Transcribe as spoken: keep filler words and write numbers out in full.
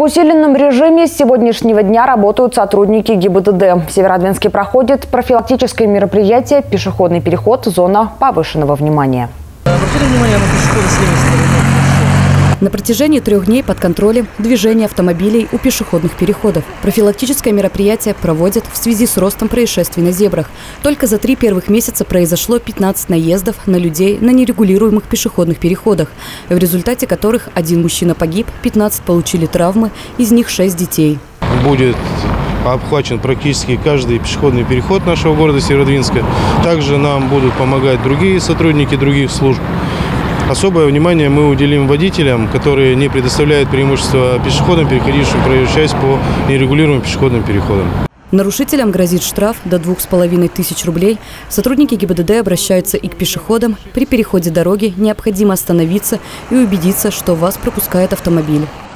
В усиленном режиме с сегодняшнего дня работают сотрудники ГИБДД. В Северодвинске проходит профилактическое мероприятие «Пешеходный переход. Зона повышенного внимания». Обратили внимание на пешеходы с левой стороны. На протяжении трех дней под контролем движение автомобилей у пешеходных переходов. Профилактическое мероприятие проводят в связи с ростом происшествий на зебрах. Только за три первых месяца произошло пятнадцать наездов на людей на нерегулируемых пешеходных переходах, в результате которых один мужчина погиб, пятнадцать получили травмы, из них шесть детей. Будет обхвачен практически каждый пешеходный переход нашего города Северодвинска. Также нам будут помогать другие сотрудники других служб. Особое внимание мы уделим водителям, которые не предоставляют преимущества пешеходам, переходившим проезжую часть по нерегулируемым пешеходным переходам. Нарушителям грозит штраф до двух с половиной тысяч рублей. Сотрудники ГИБДД обращаются и к пешеходам. При переходе дороги необходимо остановиться и убедиться, что вас пропускает автомобиль.